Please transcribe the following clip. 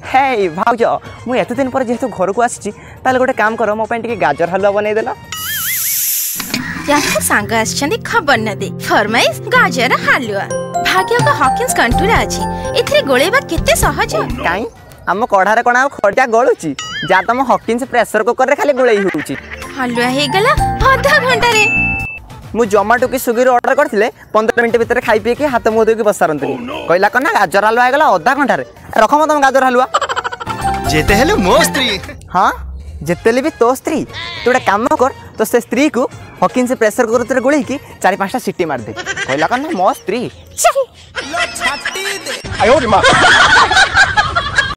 हे भाउज मु एत दिन पर जेहेतु घर को आसी गोटे काम कर मो गाजर हलवा बनई देला सांग खबर न दे फरमाइश गाजर हलवा भाग्य का हॉकिंस कंटूरा अछि एथरे गोळेबा केते सहज काई हम कढ़ारे कोना खटिया गळुची जा तम हॉकिंस प्रेशर कुकर रे खाली गोळई होउची हलवा हे गला आधा घंटा रे मु जोमाटो की स्विगी ऑर्डर करथिले 15 मिनिट भीतर खाई पी के हाथ मुंह धोई के बसारंतनी कहला कना गाजर हलवा हे गला आधा घंटा रे रखम तम गाजर हलवा जेते हेले मो स्त्री हां जेतेले भी तो स्त्री तू एक काम कर तो से स्त्री को हॉकिन से प्रेशर कुकर रे गोळई की 4-5टा सीटी मार दे कहला कना मो स्त्री चल लो छाती दे आयो रे मां